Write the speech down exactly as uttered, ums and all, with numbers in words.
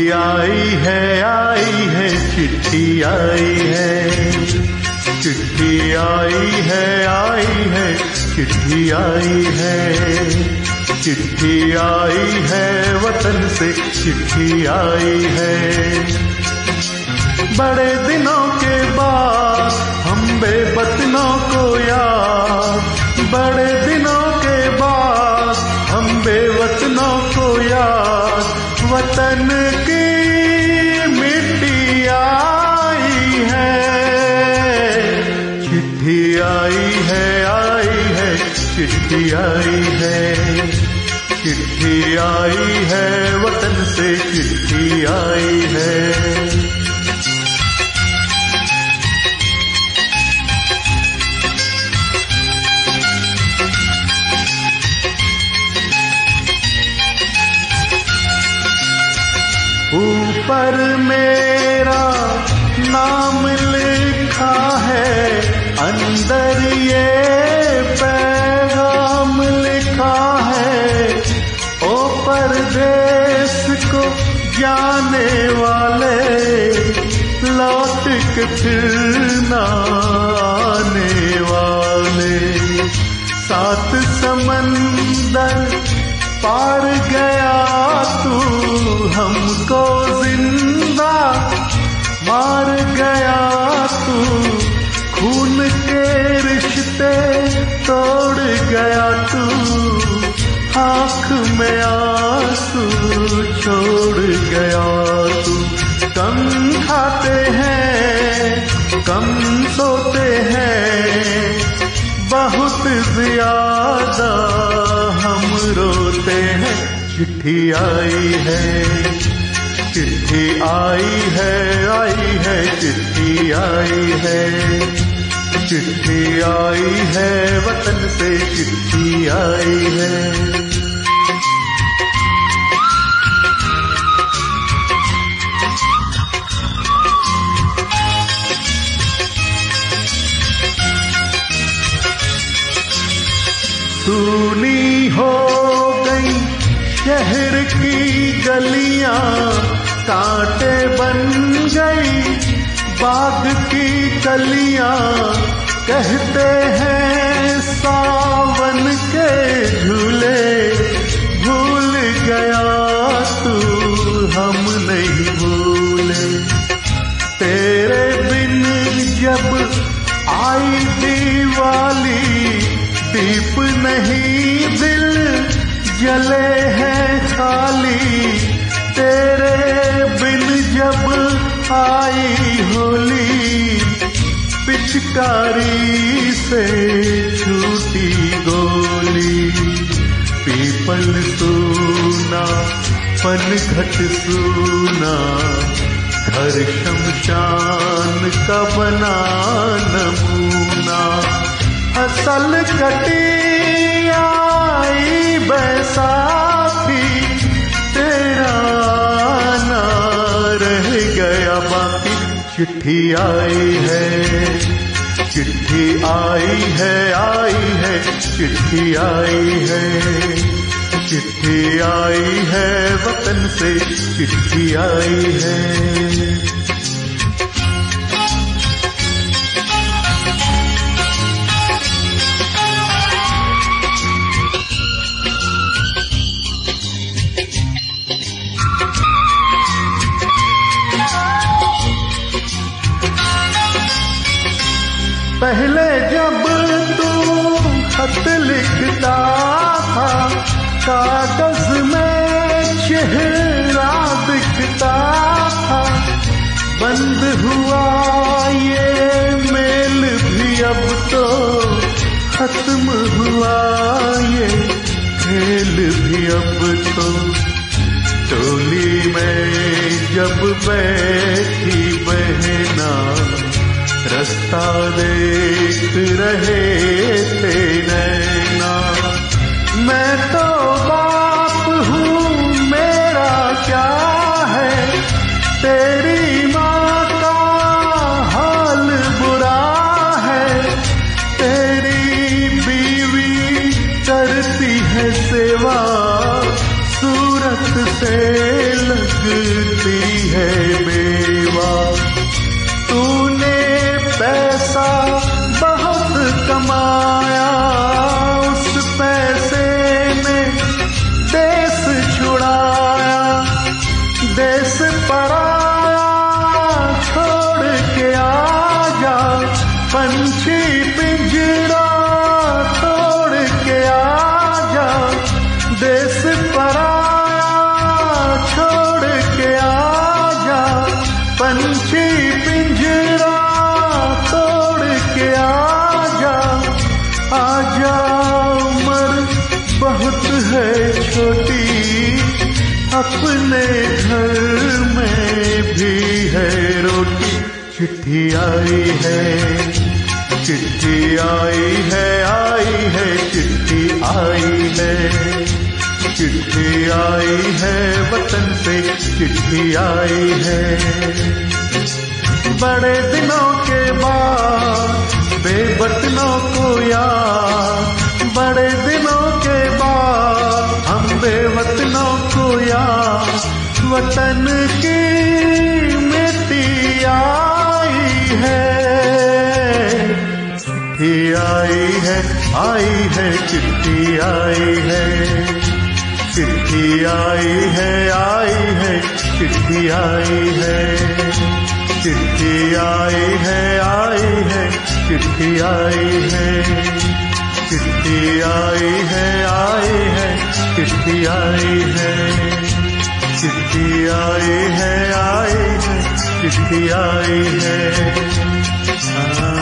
आई है आई है चिट्ठी आई है, चिट्ठी आई है आई है चिट्ठी आई है, चिट्ठी आई है वतन से चिट्ठी आई है। बड़े दिनों के बाद हम बेवतनों को याद, बड़े दिनों के बाद हम बेवतनों को याद, वतन की मिट्टी आई है। चिट्ठी आई है आई है चिट्ठी आई है, चिट्ठी आई है वतन से चिट्ठी आई है। ऊपर मेरा नाम लिखा है, अंदर ये पैगाम लिखा है। ओ परदेस को जाने वाले, लौट के फिर न आने वाले। सात समंदर पार गया तू, हमको जिंदा मार गया तू। खून के रिश्ते तोड़ गया तू, आँख में आंसू छोड़ गया तू। कम खाते हैं कम सोते हैं, बहुत ज्यादा हम रोते हैं। चिट्ठी आई है चिट्ठी आई है आई है चिट्ठी आई है, चिट्ठी आई है वतन से चिट्ठी आई है। सूनी हो गई शहर की गलियां, कांटे बन गई बाग की कलियां। कहते हैं सावन के झूले, भूल गया तू हम नहीं भूले। तेरे बिन जब आई दिवाली, दीप नहीं दिल जले हैं खाली। तेरे बिन जब आई होली, पिचकारी से छूटी गोली। पीपल सूना पनघट सूना, घर शमशान का बना नमूना। असल कटी आई बैसाखी, तेरा ना रह गया बाकी। चिट्ठी आई है चिट्ठी आई है आई है चिट्ठी आई है, चिट्ठी आई है वतन से चिट्ठी आई है। पहले जब तू खत लिखता था, कागज में चेहरा दिखता था। बंद हुआ ये मेल भी अब तो, खत्म हुआ ये खेल भी अब तो। टोली में जब बैठी बहना, रास्ता देख रहे थे नैना। मैं तो बाप हूँ मेरा क्या है, तेरी माँ का हाल बुरा है। तेरी बीवी करती है सेवा, सूरत से लगती है छोटी, अपने घर में भी है रोटी। चिट्ठी आई है, चिट्ठी आई है, आई है चिट्ठी आई है, चिट्ठी आई है वतन से, चिट्ठी आई है। बड़े दिनों के बाद बेवतनों को याद, बड़े दिनों के बाद हम बेवतनों को याद, वतन की मिट्टी आई है। चिट्ठी आई है, आई है चिट्ठी आई है, चिट्ठी आई है, आई है चिट्ठी आई है, चिट्ठी आई है, आई है चिट्ठी आई है, चिट्ठी आई है, आई है चिट्ठी आई है, चिट्ठी आई है, आई है चिट्ठी आई है।